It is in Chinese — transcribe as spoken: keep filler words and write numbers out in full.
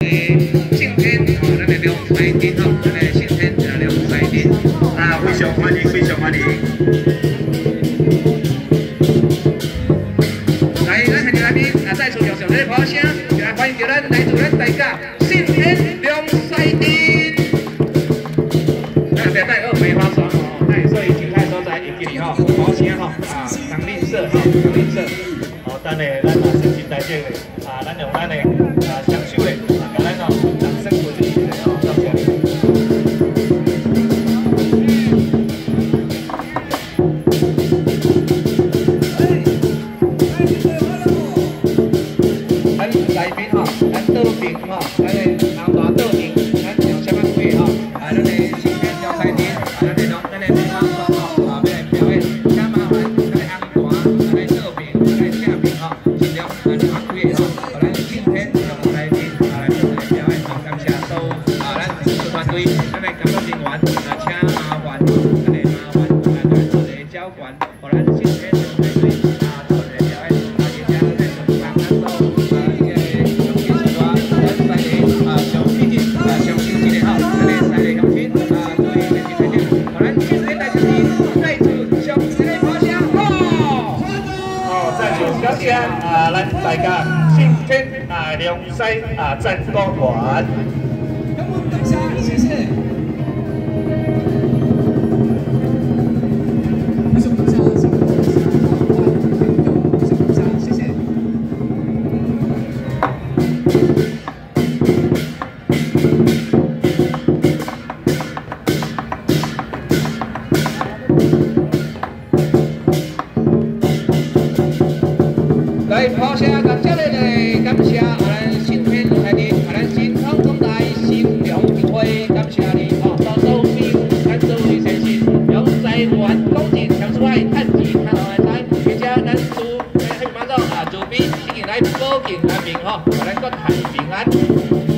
信天哦，咱的梁彩丁哦，咱的信天啊梁彩丁啊，非常欢迎，非常欢迎。来，咱现场来宾啊，再次用上热炮声，就来欢迎着咱来自咱大家信天梁彩丁。咱别带二梅花霜哦，那所以精彩所在，以及吼炮声吼啊，当吝啬吼，当吝啬。哦，等下咱啊先进来这个啊，咱用咱的啊享受的啊，甲咱哦掌声鼓励一下哦，多谢。咱来宾吼，咱倒评吼，咱的南华倒评，咱用什么贵吼？啊，咱的新天招财店，啊，咱的农，咱的梅花霜吼，啊，要来表演，请麻烦咱的红团，咱的倒评，咱的下评吼，尽量啊，咱贵吼，互咱新天招财店啊来做来表演吼，感谢所有啊，咱工作团队，咱的工作人员啊，请麻烦，咱的麻烦啊，来做个交管，互咱新天招财店啊做个表演，啊，而且咱在上班咱都啊，这个上技术啊，咱在个啊上必进啊上优质的吼，咱的在个乡亲啊，对咱新天店，互咱新天大家再次上这个炮声好。哦，再次感谢啊，咱大家新天啊梁西啊赞歌团。 让我们等一下，谢谢。为什么等一下？辛苦一下，为什么等一下？谢谢。 来，炮声感谢你哋，感谢啊咱新天台的啊咱新康中台新良协会，感谢你哦，到周边咱周围先生，用财源广进强出来，趁钱趁来财，而且咱主咱黑马走啊，主编已经来保健安平吼，互咱国泰平安。